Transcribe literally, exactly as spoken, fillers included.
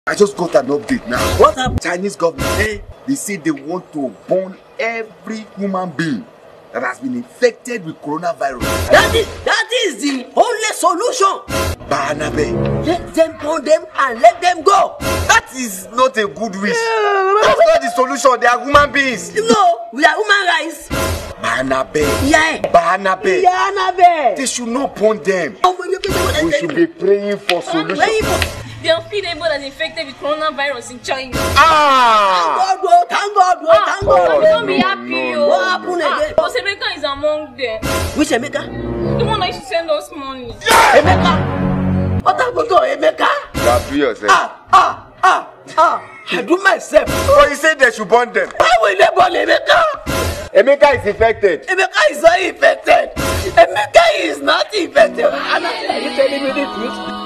I just got an update now. What happened? Chinese government, eh? They say they want to burn every human being that has been infected with coronavirus. That is, that is the only solution. Banabe. Let them burn them and let them go. That is not a good wish. That's not the solution. They are human beings. No, we are human rights. Banabe. Yeah. Banabe. Yeah, Nabe. They should not burn them. Oh, We should be praying for solution. They are few people that infected with coronavirus in China. Ah! Thank God, thank God, thank God. Oh, don't be no, happy, no, oh. What happened again? Ah, Emeka is among them. Which Emeka? The one that used to send us money. Emeka? What happened to Emeka? You are free yourself. Ah, ah, ah, ah. I do myself. But you said they should burn them. Why will they burn Emeka? Emeka is infected. Emeka is not infected. Emeka is not infected. Anna, are you telling me the truth?